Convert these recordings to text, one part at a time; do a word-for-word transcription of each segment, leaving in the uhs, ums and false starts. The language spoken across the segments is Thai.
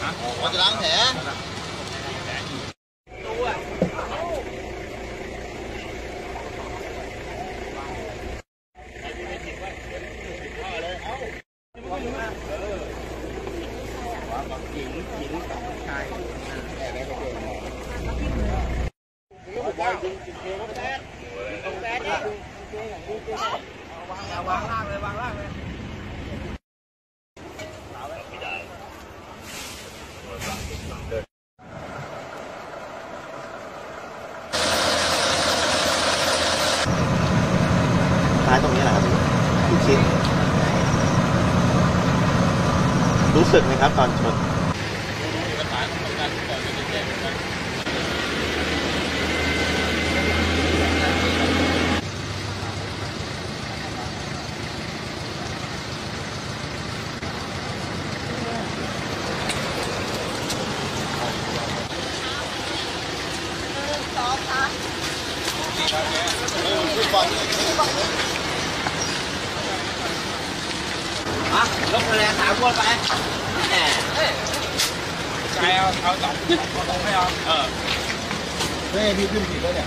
เราจะล้างแผลวางล่างเลยวางล่างเลยท้ายตรงนี้แหละครับอยู่ชิดรู้สึกไหมครับตอนชนอ่ะลบคะแนนสามคนไปแหมใจเอาเอาสองสองไม่เอาเออไม่พี่ขึ้นผิดแล้วเนี่ย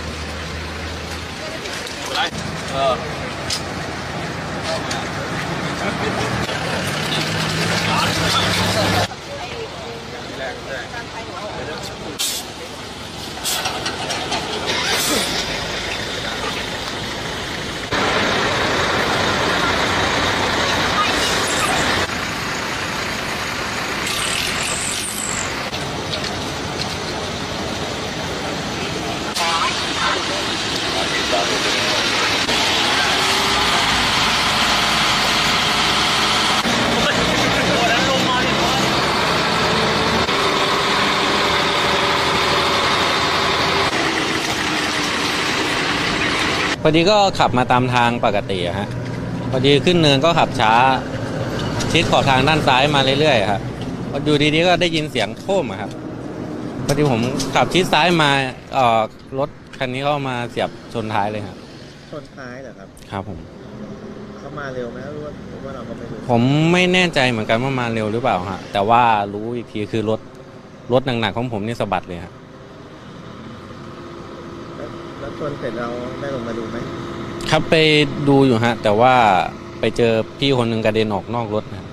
อะไรเออแรกแรกพอดีก็ขับมาตามทางปกติฮะพอดีขึ้นเนินก็ขับช้าชิดขอบทางด้านซ้ายมาเรื่อยๆครับพออยู่ดีๆก็ได้ยินเสียงโคร่มครับพอดีผมขับชิดซ้ายมาเอ่อรถคันนี้เข้ามาเสียบชนท้ายเลยครับชนท้ายเหรอครับครับผมเขามาเร็วไหมหรือว่าว่าเราก็ไม่รู้ผมไม่แน่ใจเหมือนกันว่ามาเร็วหรือเปล่าฮะแต่ว่ารู้อีกทีคือรถรถหนักๆของผมนี่สะบัดเลยครับแล้วชนเสร็จเราได้ลงมาดูไหมครับไปดูอยู่ฮะแต่ว่าไปเจอพี่คนหนึ่งกระเด็นออกนอกรถนะ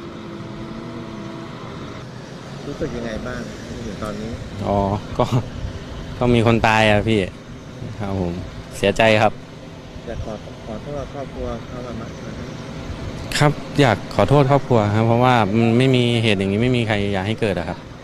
รู้สึกยังไงบ้างถึงตอนนี้อ๋อก็ก็มีคนตายอ่ะพี่ครับผมเสียใจครับอยากขอขอโทษครอบครัวเขาละมั้งครับอยากขอโทษครอบครัวครับเพราะว่ามันไม่มีเหตุอย่างนี้ไม่มีใครอยากให้เกิดอะครับ